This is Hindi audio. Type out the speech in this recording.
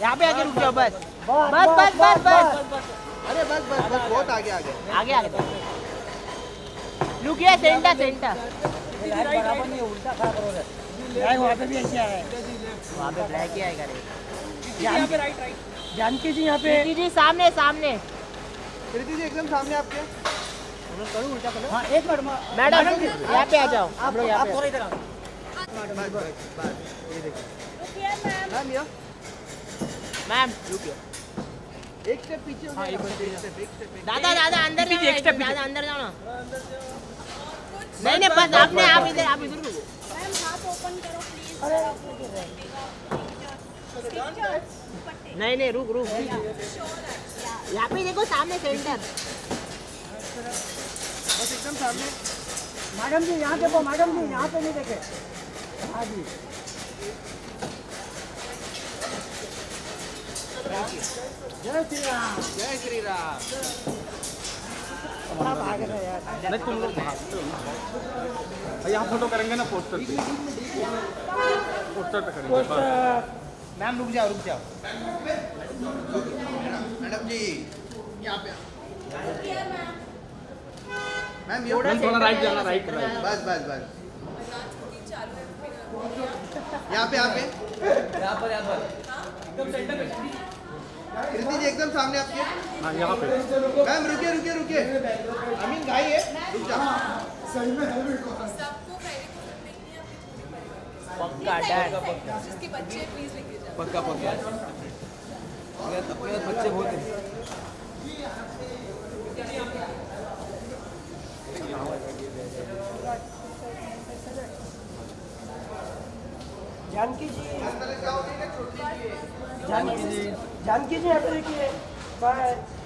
यहाँ पे आके रुक जाओ बस बस बस बस बस अरे बस बस बस बहुत आगे आगे आगे आगे रुकिए सेंटर सेंटर बराबर नहीं उल्टा खड़ा करो रे वहाँ पे भी ऐसे आया है वहाँ पे ब्लैक ही आएगा रे यहाँ पे राइट जानकी जी यहाँ पे जी सामने सामने कृति जी एकदम सामने आपके करो उल्टा करो हाँ एक मिनट मैडम यहाँ पे आ जाओ आप लोग यहाँ पे इधर आओ बस बस बस ये देखिए मैम ये मैम रुकिए एक स्टेप पीछे हो गया एक स्टेप दादा दादा अंदर जाओ एक स्टेप दादा अंदर जाओ ना नहीं नहीं बस आपने आप इधर रुको मैम हाथ ओपन करो प्लीज नहीं नहीं रुक रुक यहाँ पे देखो सामने सेंटर बस एकदम सामने मैडम जी यहाँ देखो मैडम जी यहाँ पे नहीं देखे हाँ जी जय श्री राम जय श्री राम भाग रहे यार नहीं तुम लोग यहाँ फोटो करेंगे ना पोस्टर पे पोस्टर पे करेंगे मैम रुक जाओ मैडम जी यहाँ पे मैम ये थोड़ा राइट जाना राइट बस बस बस यहाँ पे एकदम सेंटर पे कृति जी एकदम सामने आपके हाँ यहाँ पे मैम रुकिए अमीन गाई है रुक जाओ सबको पहले को नहीं है पक्का डैड जिसके बच्चे प्लीज लेके जाओ पक्का अपने बच्चे बहुत हैं जानकी जी जानकी जी यहाँ पे देखिए बाय